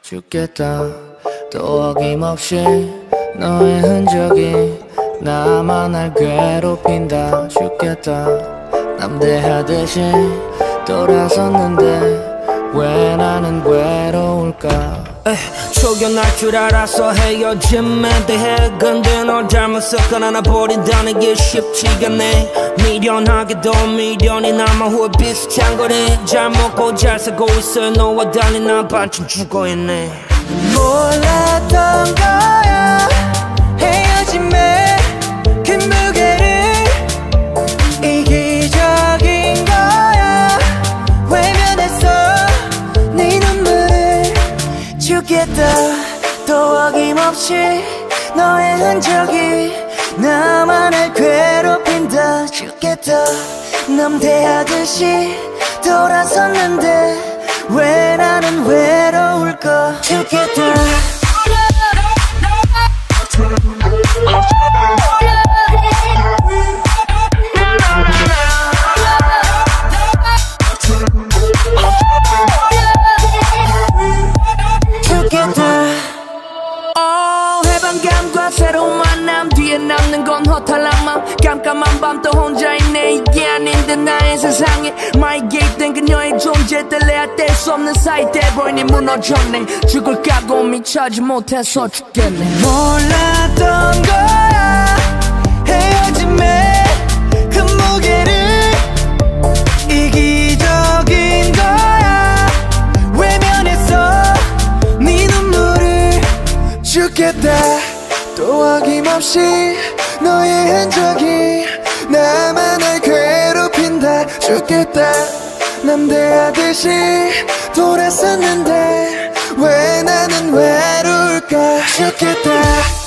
죽겠다. 또 어김없이 너의 흔적이 나만 날 괴롭힌다. 죽겠다. 남대하듯이 돌아섰는데 왜 나는 외로울까. 초견할 줄 알아서 헤어짐에 대해 근데 널 잘못 섞어나 나 버린다는 게 쉽지가 않네. 미련하게도 미련이 남아 후회 비슷한 거네. 잘 먹고 잘 살고 있어 너와 달리 난 반쯤 죽어있네. 몰랐던 거야 헤어짐에 그 무게를. 이기적인 거야 외면했어 네 눈물을. 죽겠다. 또 어김없이 너의 흔적이 나만 날 괴롭힌다. 죽겠다. 남대하듯이 돌아섰는데 왜 나는 외로울까. 죽겠다. 해방감과 새로운 만남 뒤에 남는 건 허탈함만. 깜깜한 밤 또 혼자 있네. 이게 아닌데 나의 세상에 마이 개입된 그녀의 존재 때려야 뗄 수 없는 사이 돼버리니 무너졌네. 죽을 각오 미쳐지 못해서 죽겠네. 몰랐던 거야 헤어짐에 그 무게를. 이기적인 거야 외면했어 네 눈물을. 죽겠다. 또 어김없이 너의 흔적이 나만 날 괴롭힌다. 죽겠다. 남대하듯이 돌아섰는데 왜 나는 외로울까. 죽겠다.